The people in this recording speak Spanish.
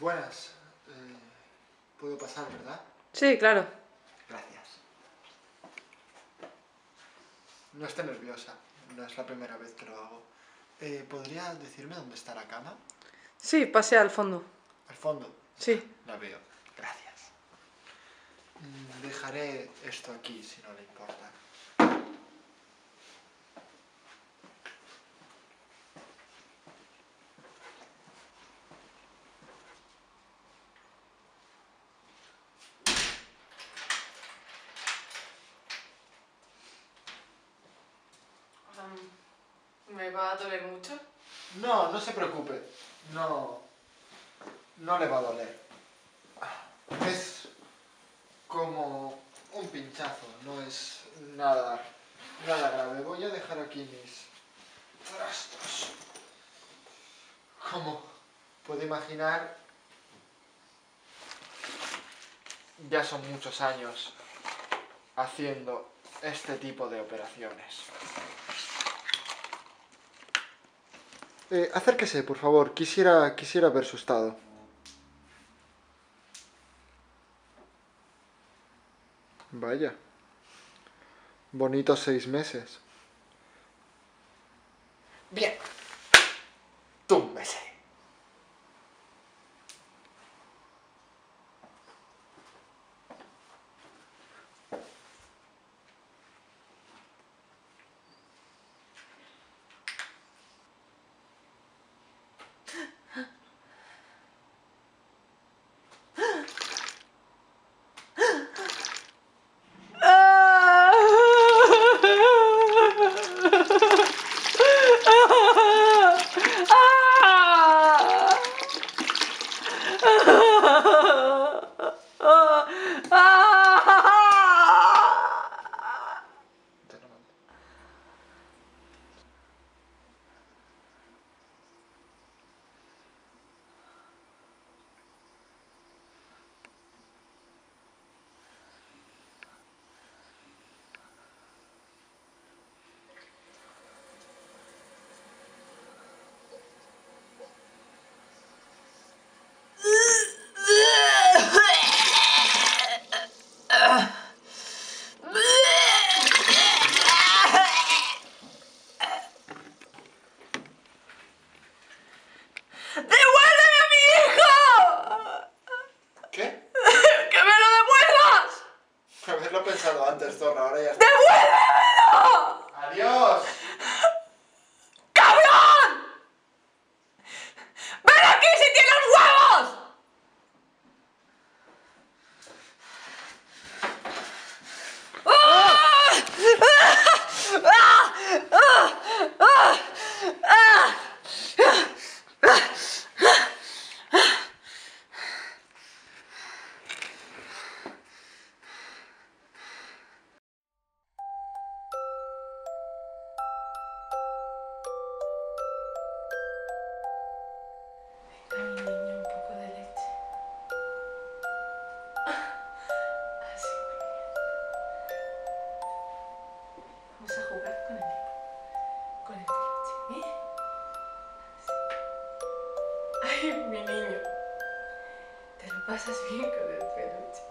Buenas. ¿Puedo pasar, verdad? Sí, claro. Gracias. No esté nerviosa. No es la primera vez que lo hago. ¿Podría decirme dónde está la cama? Sí, pase al fondo. Al fondo. Sí. La veo. Gracias. Dejaré esto aquí, si no le importa. ¿Me va a doler mucho? No, no se preocupe. No le va a doler. Es como un pinchazo, no es nada grave. Voy a dejar aquí mis trastos. Como puede imaginar, ya son muchos años haciendo este tipo de operaciones. Acérquese, por favor. Quisiera ver su estado. Vaya. Bonitos 6 meses. Bien. Túmbese. ¡Devuélveme a mi hijo! ¿Qué? ¡Que me lo devuelvas! Haberlo pensado antes, zorra. Ahora ya está. ¡Devuélvemelo! ¡Adiós! ¡Cabrón! ¡Ven aquí si tienes huevos! A mi niño un poco de leche. Así, muy bien. Vamos a jugar con el peluche, ¿eh? Así. Ay, mi niño. Te lo pasas bien con el peluche.